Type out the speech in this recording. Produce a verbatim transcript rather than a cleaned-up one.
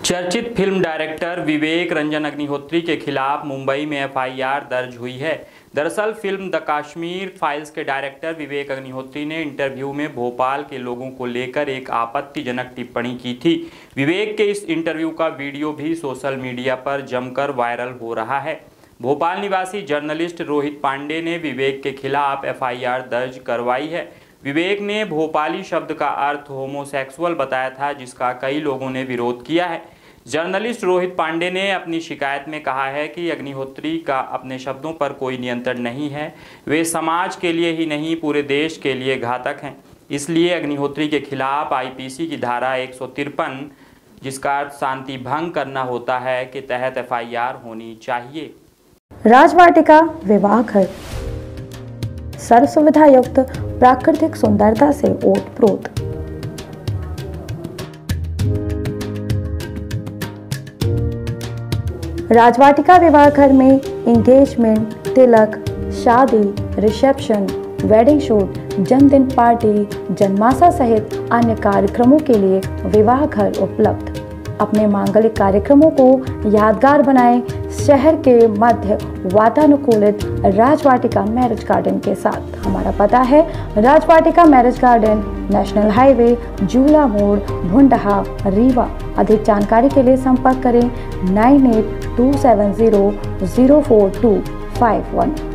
चर्चित film director Vivek Ranjan Agnihotri के खिलाफ मुंबई में एफ आई आर दर्ज हुई है। दरअसल फिल्म द कश्मीर फाइल्स के डायरेक्टर विवेक अग्निहोत्री ने इंटरव्यू में भोपाल के लोगों को लेकर एक आपत्तिजनक टिप्पणी की थी। विवेक के इस इंटरव्यू का वीडियो भी सोशल मीडिया पर जमकर वायरल हो रहा है। भोपाल निवासी जर्नलिस्ट रोहित पांडे ने विवेक के खिलाफ एफ आई आर दर्ज करवाई है। विवेक ने भोपाली शब्द का अर्थ होमोसेक्सुअल बताया था, जिसका कई लोगों ने विरोध किया है। जर्नलिस्ट रोहित पांडे ने अपनी शिकायत में कहा है कि अग्निहोत्री का अपने शब्दों पर कोई नियंत्रण नहीं है। वे समाज के लिए ही नहीं पूरे देश के लिए घातक हैं। इसलिए अग्निहोत्री के खिलाफ आई पी सी की धारा एक सौ तिरपन, जिसका अर्थ शांति भंग करना होता है, के तहत एफ आई आर होनी चाहिए। राजवाटिका विवाह घर सर्व सुविधा युक्त प्राकृतिक सुंदरता से ओतप्रोत। राजवाटिका विवाह घर में एंगेजमेंट, तिलक, शादी, रिसेप्शन, वेडिंग शूट, जन्मदिन पार्टी, जन्माशा सहित अन्य कार्यक्रमों के लिए विवाह घर उपलब्ध। अपने मांगलिक कार्यक्रमों को यादगार बनाएं शहर के मध्य वातानुकूलित राजवाटिका मैरिज गार्डन के साथ। हमारा पता है Rajvatika marriage garden, national highway, Jula मोड़, भुंडहा, रीवा। अधिक जानकारी के लिए संपर्क करें nine eight two seven zero zero four two five one.